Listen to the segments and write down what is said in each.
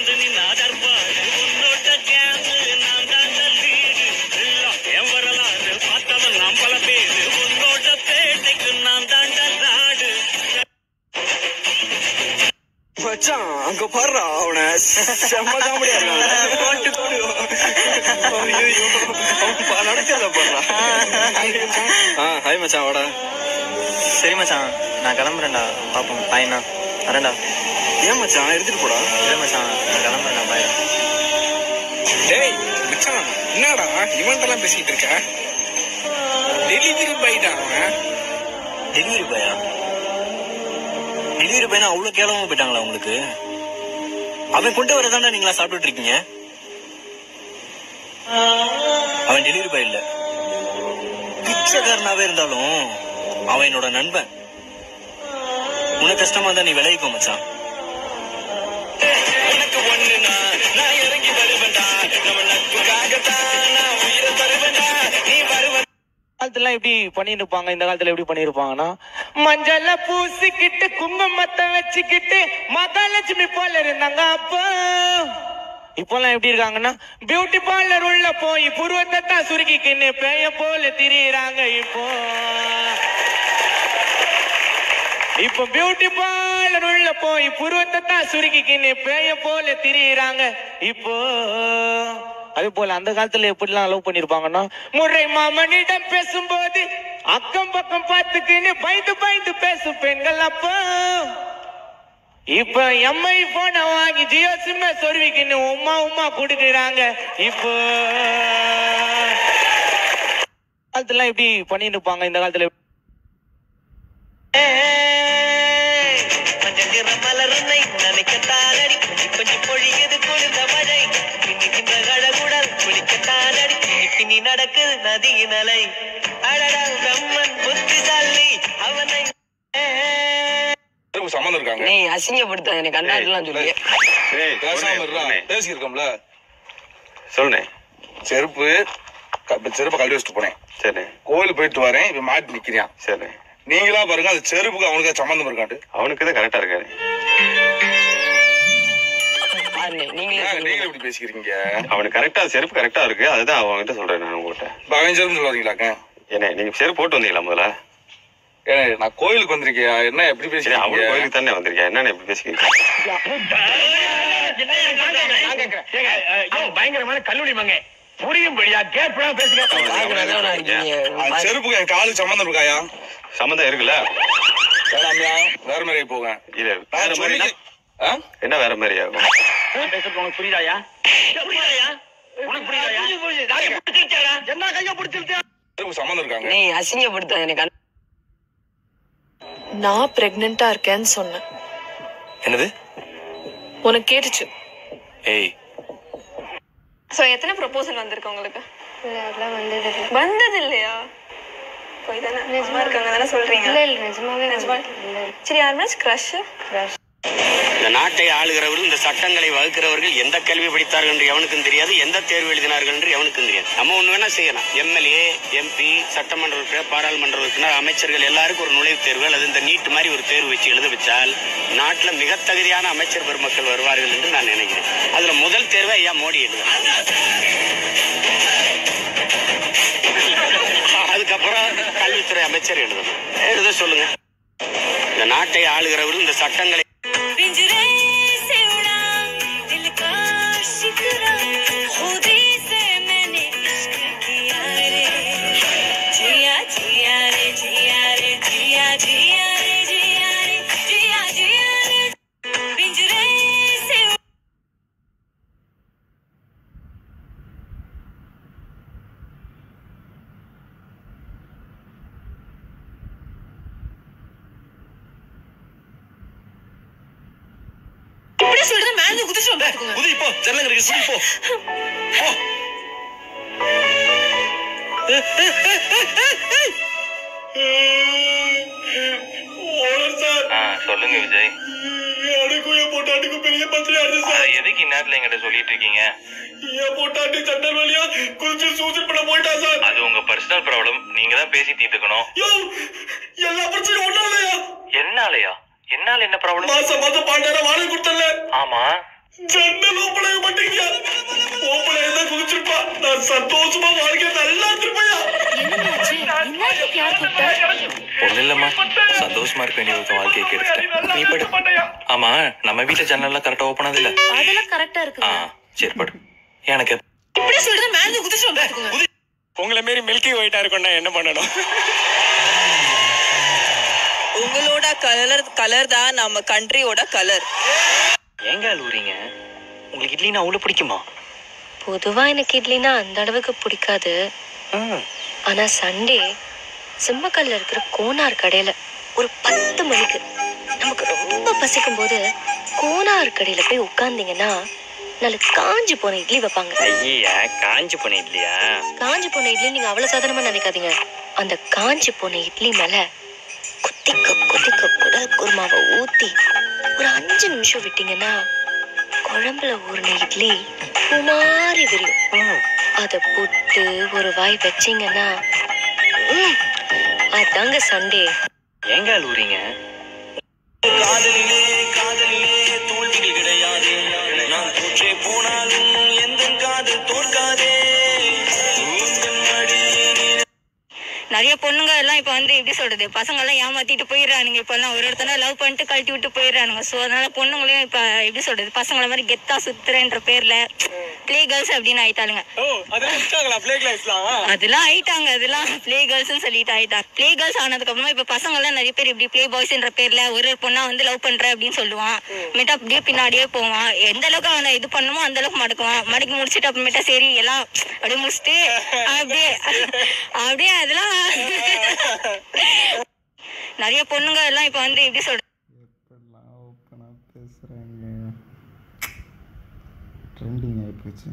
மச்சான் அங்க பாடுறா அவனை செம்ம காமெடியா நடக்கிறத பாடுறா. ஹாய் மச்சான் வாடா. சரி மச்சான் நான் கிளம்புறேன்டா. பாப்போம் பாய்ண்ணா வரேன்டா. ஏன் மச்சான் எடுத்துட்டு போடா. இல்லை மச்சான் நான் கிளம்புறேன்டா பாய். டேய் மச்சான் என்னடா இவன்ட்டெல்லாம் பேசிட்டு இருக்க? டெலிவரி பாய்டா அவன். டெலிவரி பாயா? டெலிவரி பையனா அவ்வளவு கேவலமா போயிட்டாங்களா உங்களுக்கு? அவன் கொண்டு வரதாண்டா நீங்களா சாப்பிட்டு இருக்கீங்க. அவன் டெலிவரி பாய் இல்ல, பிச்சைக்காரனாவே இருந்தாலும் அவன் என்னோட நண்பன். உனக்கு கஷ்டமா தான் நீ விளைவிக்கோ மச்சான். காலத்துல எப்படி பண்ணிட்டு இருப்பாங்க, இந்த காலத்துல எப்படி பண்ணிருப்பாங்கன்னா மஞ்சள பூசிக்கிட்டு குங்குமத்தை வச்சுக்கிட்டு மகாலட்சுமி போல இருந்தாங்க அப்போ. இப்பெல்லாம் எப்படி இருக்காங்கன்னா பியூட்டி பார்லர் உள்ள போய் புருவத்தை தான் சுருக்கிக்கின்னு பேய போல திரியிறாங்க. இப்போ பியூட்டி பார்லர் உள்ள போய் புருவத்தை தான் சுருக்கிக்கின்னு பேய போல திரியிறாங்க. இப்போ அதே போல அந்த காலத்துல எப்படிலாம் லவ் பண்ணிருப்பாங்கன்னா முறை மாமனிடம் பேசும்போது அக்கம் பக்கம் பார்த்துக்கின்னு பயந்து பயந்து பேசும் பெண்கள். அப்போ இப்ப எம்ஐ போனை வாங்கி ஜியோ சிம்ம சொருவிக்கின்னு உமா உமா கொடுக்குறாங்க. இப்போ காலத்துல எப்படி பண்ணிட்டு இருப்பாங்க, இந்த காலத்துல நினைக்கத்தானடி கொஞ்சம் பொழியது குளிர்ந்த மழை பின்னிக்கின்ற கழகுடல் குளிக்கத்தானடி பின்னி நடக்குது நதியின் அலை அழகா பிரம்மன் புத்திசாலி அவனை சம்மந்தம் இருக்காங்க. நீ அசிங்கப்படுத்த எனக்கு கண்டாட்டுலாம் சொல்லி பேசியிருக்கோம்ல. சொல்லுனே. செருப்பு கழட்டி வச்சுட்டு போனேன். சரி. கோயில் போயிட்டு வரேன், இப்ப மாட்டி நிக்கிறான். சரி. நீங்களா பாருங்க அந்த செருப்புக்கு அவனுக்கு சம்பந்தம் இருக்காண்டு. அவனுக்கு தான் கரெக்டா இருக்காரு. நீங்களே எப்படி பேசிக்கிறீங்க? அவனுக்கு கரெக்டா செருப்பு கரெக்டா இருக்கு, அதுதான் அவன்கிட்ட சொல்றேன் நான் உங்ககிட்ட. அவன் செருப்பு சொல்லுவாங்களாக்க? என்ன நீங்க செருப்பு போட்டு வந்தீங்களா முதல்ல? நான் கோயிலுக்கு வந்திருக்கேன். என்ன எப்படி பேசுறீங்க? அவன் கோயிலுக்கு தானே வந்திருக்கேன். என்னன்னு எப்படி பேசிக்கிறீங்க? பயங்கரமான கல்லூரி மங்க புரியும்படியா கேட்பா பேசுங்க. செருப்புக்கு என் காலுக்கு சம்பந்தம் இருக்காயா? சம்பந்தம் இருக்குல்ல. வேற மாதிரி போங்க. இல்ல வேற மாதிரி என்ன வேற மாதிரி ஆகும்? உனக்கு புரியுதாயா? உனக்கு புரியுதாயா? என்ன கைய பிடிச்சிருச்சா? சம்பந்தம் இருக்காங்க. நீ அசிங்கப்படுத்த எனக்கு. நான் பிரெக்னெண்டா இருக்கேன்னு சொன்னேன். என்னது? உனக்கு கேட்டுச்சு? ஏய் சோ எத்தனை ப்ரொபோசல் வந்திருக்கு உங்களுக்கு? அதெல்லாம் வந்தது இல்லையா? போய் தானே நிஜமா இருக்காங்க தானே சொல்றீங்க? இல்ல இல்ல நிஜமாவே நிஜமா. சரி யாருமே கிரஷ்? இந்த நாட்டை ஆளுகிறவர்கள், இந்த சட்டங்களை வகுக்கிறவர்கள் எந்த கல்வி படித்தார்கள் என்று எவனுக்கும் தெரியாது, எந்த தேர்வு எழுதினார்கள் என்று எவனுக்கும் தெரியாது. நம்ம ஒண்ணு வேணா செய்யலாம். எம்எல்ஏ, எம்பி, சட்டமன்ற உறுப்பினர், பாராளுமன்ற உறுப்பினர், அமைச்சர்கள் எல்லாருக்கும் ஒரு நுழைவுத் தேர்வு அல்லது இந்த நீட் மாதிரி ஒரு தேர்வு வச்சு எழுத வச்சால் நாட்டில் மிக தகுதியான அமைச்சர் பெருமக்கள் வருவார்கள் என்று நான் நினைக்கிறேன். அதுல முதல் தேர்வை ஐயா மோடி எழுதுறாங்க. அதுக்கப்புறம் கல்வித்துறை அமைச்சர் எழுத சொல்லுங்க. இந்த நாட்டை ஆளுகிறவர்கள், இந்த சட்டங்களை சொல்லுங்க விஜய். பெரிய பத்திரிக்கை எதுக்கு இந்நேரத்துல எங்கிட்ட சொல்லிட்டு இருக்கீங்க? போட்டாட்டி சண்டல் வழியா கொஞ்சம் சூசைட் பண்ண போயிட்டா சார். அது உங்க பர்சனல் ப்ராப்ளம், நீங்க தான் பேசி தீர்த்துக்கணும். எல்லா பிரச்சனையும் ஒன்னாலயா? என்னாலயா? என்னால என்ன ப்ராப்ளம்? மாசம் 12,000 வாடகை கொடுத்தல. ஆமா. ஜன்னல் ஓப்பன் ஆக மாட்டேங்கியா? ஓப்பன் ஆயிருந்தா குதிச்சிருப்பா. நான் சந்தோஷமா வாழ்க்கை நல்லா இருந்திருப்பையா. ஒண்ணு இல்லம்மா, சந்தோஷமா இருக்க வேண்டிய ஒரு வாழ்க்கையை கெடுத்துட்டேன். நீ படு. ஆமா, நம்ம வீட்டுல ஜன்னல்லாம் கரெக்டா ஓப்பன் ஆகுது இல்ல? அதெல்லாம் கரெக்டா இருக்கு. சரி படு. எனக்கு இப்படி சொல்றது மேல குதிச்சு உங்களை மாரி மில்கி ஒயிட்டா இருக்கும்னா என்ன பண்ணணும்? உங்களோட கலர் தான் நம்ம கண்ட்ரியோட கலர். ஏங்க அழுவுறீங்க? உங்களுக்கு இட்லினா அவ்வளவு பிடிக்குமா? பொதுவா எனக்கு இட்லினா அந்த அளவுக்கு பிடிக்காது. ஆனா சண்டே சிம்மக்கல்ல இருக்கிற கோனார் கடையில ஒரு 10 மணிக்கு நமக்கு ரொம்ப பசிக்கும் போது கோனார் கடையில போய் உட்கார்ந்தீங்கன்னா நல்ல காஞ்சி போன இட்லி வைப்பாங்க. ஐயா, காஞ்சி போன இட்லியா? காஞ்சி போன இட்லி நீங்க அவ்வளவு சாதாரணமா நினைக்காதீங்க. அந்த காஞ்சி போன இட்லி மேல கொதிக்க குடல் குருமாவை ஊத்தி ஒரு 5 நிமிஷம் விட்டீங்கன்னா குழம்புல ஊறின இட்லி குமாரி விரியும். அத புட்டு ஒரு வாய் வச்சீங்கன்னா அதாங்க சண்டே. ஏங்க அழுவுறீங்க? காதலிலே தோல்விகள் கிடையாது. நான் தோற்றே போனாலும் எந்த காதல் தோற்காதே. நிறைய பொண்ணுங்க எல்லாம் இப்ப வந்து எப்படி சொல்றது, பசங்க எல்லாம் ஏமாத்திட்டு போயிடுறானுங்க. இப்ப எல்லாம் ஒரு இடத்துல லவ் பண்ணிட்டு கழட்டி விட்டு போயிடுறானுங்க. சோ அதனால பொண்ணுங்களையும் இப்ப எப்படி சொல்றது, பசங்களை மாதிரி கெத்தா சுத்துறன்ற பேர்ல பிளே கேர்ள்ஸ் அப்படின்னு ஆயிட்டாளுங்க. அதெல்லாம் ஆயிட்டாங்க. அதெல்லாம் பிளே கேர்ள்ஸ் சொல்லிட்டு ஆயிட்டாங்க. பிளே கேர்ள்ஸ் ஆனதுக்கு அப்புறமா இப்ப பசங்க எல்லாம் நிறைய பேர் இப்படி பிளே பாய்ஸ்ன்ற பேர்ல ஒரு பொண்ணா வந்து லவ் பண்ற அப்படின்னு சொல்லுவான். அப்புறமேட்டா அப்படியே பின்னாடியே போவான். எந்த அளவுக்கு அவனை இது பண்ணுமோ அந்த அளவுக்கு மடக்குவான். மடக்கி முடிச்சுட்டு அப்புறமேட்டா சரி எல்லாம் அப்படியே முடிச்சுட்டு அப்படியே அதெல்லாம் நிறைய பொண்ணுங்க எல்லாம் இப்ப வந்து எப்படி சொல்றது, ட்ரெண்டிங் ஆயிப்போச்சு.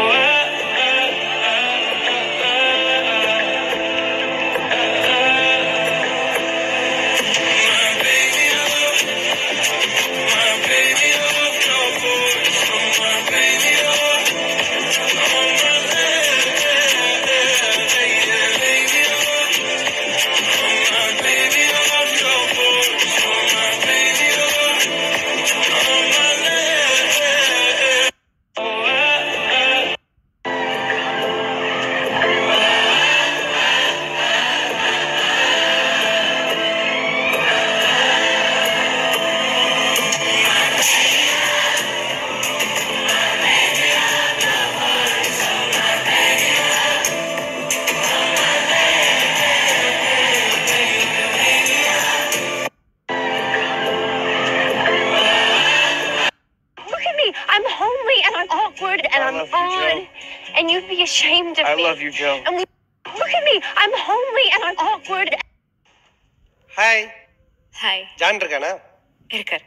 I'm homely and I'm awkward and I'm odd and you'd be ashamed of me. I love you, Joe. And look at me. I'm homely and I'm awkward. Hi. Hi. John இருக்கானா? இருக்கார்.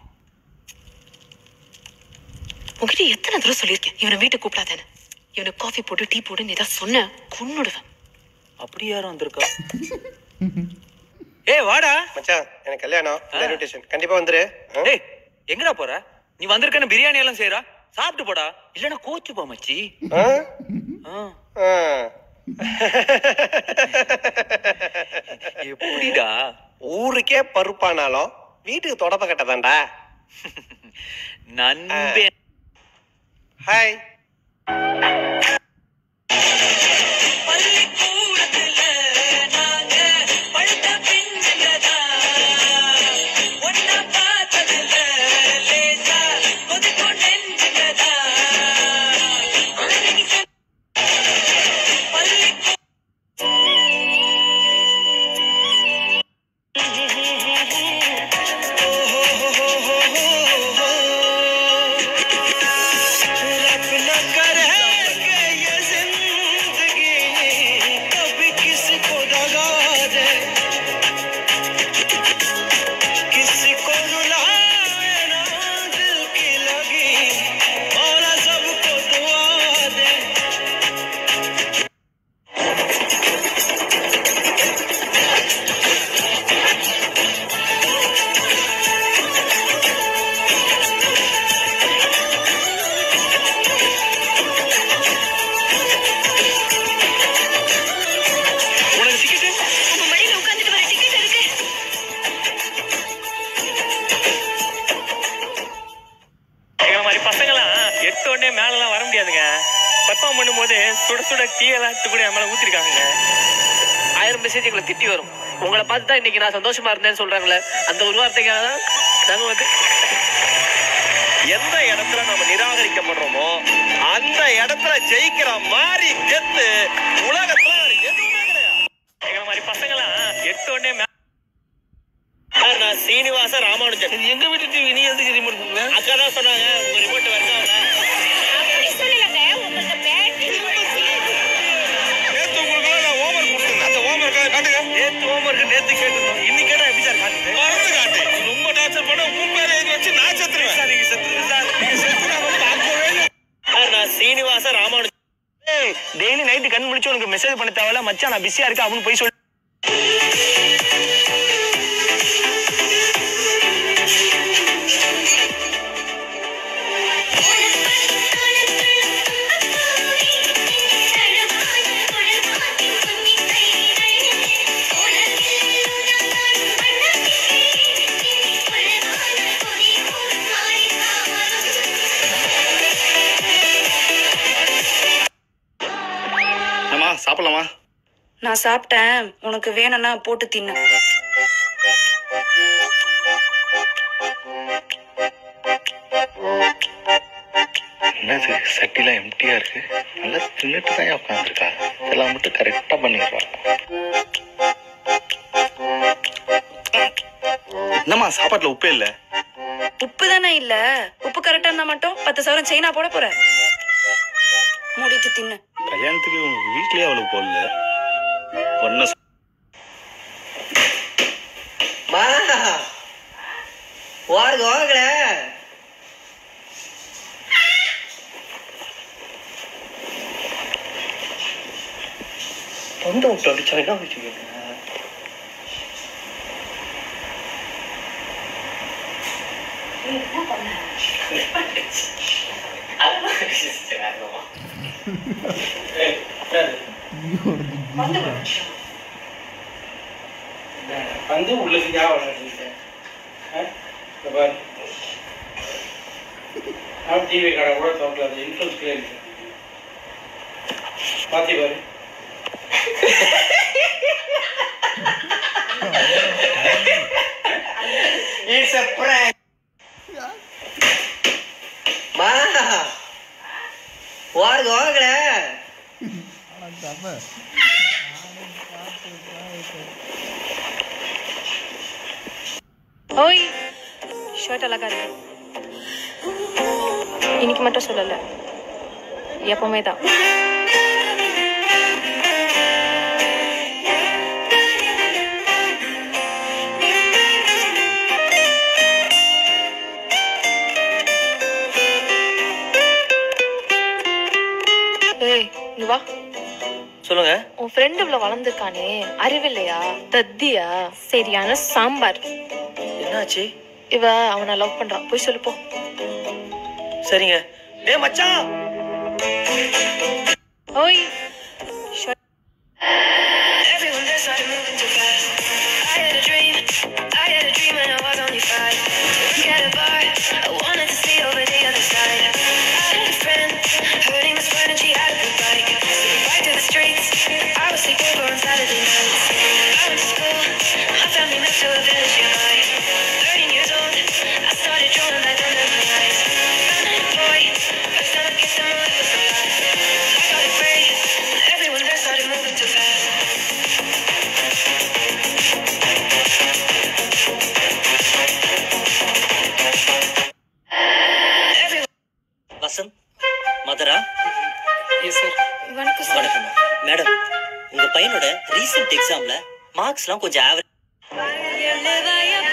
உங்ககிட்ட எத்தனை தடவை சொல்லியிருக்கேன் இவனை வீட்டுக்கு கூப்பிடாதானே. இவனுக்கு காஃபி போட்டு டீ போட்டு நீ தான் சொன்ன கொன்னுடுவேன். அப்படி யாரும் வந்திருக்கா? ஏய் வாடா மச்சான், எனக்கு கல்யாணம், இன்விடேஷன் கண்டிப்பா வந்துரு. ஏய் எங்கடா போற? நீ வந்திருக்கன்னு பிரியாணி எல்லாம் செய்யறா, சாப்பிட்டு போடா, இல்லன்னா கோச்சு போ மச்சி. எப்படிடா ஊருக்கே பருப்பானாலும் வீட்டுக்கு தொடப்ப கட்டதான்டா. நண்பே. ஹாய். अपना எடுத்த உடனே மேலெல்லாம் வர முடியாதுங்க. பர்ஃபார்ம் பண்ணும்போது சுட சுட டீயெல்லாம் எடுத்து கூட என் மேலே ஊற்றிருக்காங்க. 1000 மெசேஜ் எங்களை திட்டி வரும். உங்களை பார்த்து தான் இன்னைக்கு நான் சந்தோஷமா இருந்தேன்னு சொல்றாங்களே, அந்த ஒரு வார்த்தைக்காக தான் நாங்கள் வந்து எந்த இடத்துல நம்ம நிராகரிக்கப்படுறோமோ அந்த இடத்துல ஜெயிக்கிற மாதிரி கெத்து உலகத்துல எதுவுமே கிடையாது. எங்களை மாதிரி பசங்களாம் எடுத்த உடனே நான் சீனிவாச ராமானுஜன். எங்க வீட்டு டிவி நீ எதுக்கு ரிமோட் கொடுங்க? அக்கா தான் சொன்னாங்க உங்க ரிமோட் வரணும். நேத்து உங்களுக்கு நான் ஹோம்வொர்க் கொடுத்தேன். அந்த ஹோம்வொர்க் காட்டுங்க. நேத்து ஹோம்வொர்க் நேத்து கேட்டுருந்தோம். இன்னைக்கு கேட்டா எப்படி சார் காட்டுது? மறந்து காட்டு. ரொம்ப டார்ச்சர் பண்ண உன் பேரை எழுதி வச்சு நான் செத்துருவேன். சார் நீங்க செத்துருங்க சார். நீங்க செத்துனா பார்க்கவே இல்லை. நான் சீனிவாச ராமானுஜன். டெய்லி நைட்டு கண் முடிச்சு உனக்கு மெசேஜ் பண்ண தேவையில்ல. மச்சான் நான் பிஸியா இருக்கேன் அப்படின்னு போய் சொல்லி சாப்பிடலாமா? நான் சாப்பிட்டேன், உனக்கு வேணும்னா போட்டு தின்னு. என்னது சட்டிலாம் எம்டியா இருக்கு? நல்லா தின்னுட்டு தான் உட்காந்துருக்கா. இதெல்லாம் மட்டும் கரெக்டா பண்ணிடுறா. என்னம்மா சாப்பாட்டுல உப்பே இல்ல? உப்பு தானே இல்ல. உப்பு கரெக்டா இருந்தா மட்டும் 10,000 சைனா போட போற. மூடிட்டு தின்னு. கல்யாணத்துக்கு உங்க வீட்லயே அவ்வளவு போடல. ஒன்ன வாங்கல தொண்டை விட்டு அடிச்சா என்ன வச்சுக்கோங்க. வந்து உள்ளுக்கு ஞாபகம் டிவி கடை கூட தோட்டல இன்ஃபுல்ஸ் கிளீன் பாத்தி பாரு. It's a prank. Ma. வாங்கல. ஓய், ஷர்ட் அழகா இருக்கு. இன்னைக்கு மட்டும் சொல்லல, எப்பவுமே தான். வா சொல்லுங்க. உன் ஃப்ரெண்ட் இவ்வளவு வளர்ந்துருக்கானே, அறிவில்லையா? தத்தியா? சரியான சாம்பார். என்னாச்சு? இவ அவனை லவ் பண்றான், போய் சொல்லு போ. சரிங்க. டேய் மச்சான். ஓய், வசந்த், மதரா. Yes sir. வணக்கம் சார். வணக்கம் மேடம். உங்க பையனோட ரீசெண்ட் எக்ஸாம்ல மார்க்ஸ்லாம் கொஞ்சம் ஆவரேஜ்.